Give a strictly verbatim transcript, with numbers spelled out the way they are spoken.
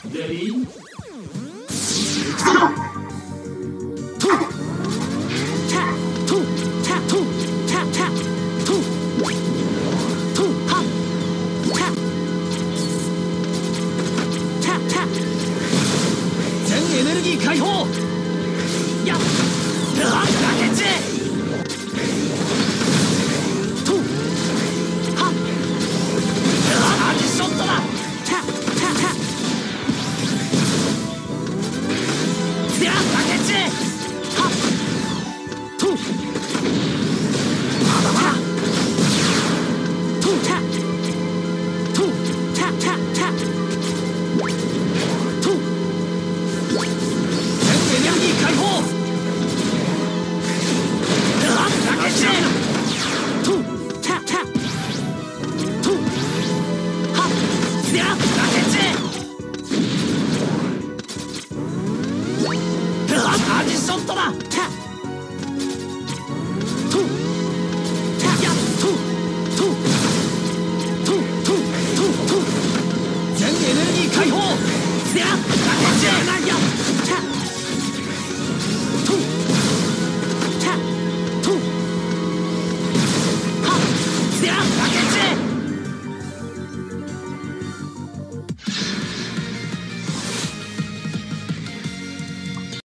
レディーエネルギー解放やっラケチとはっアンチショットだタタタやラケチはっとまだまだとタとタタタとエネルギー解放ラケチとタタとはっやラケチアジショットだ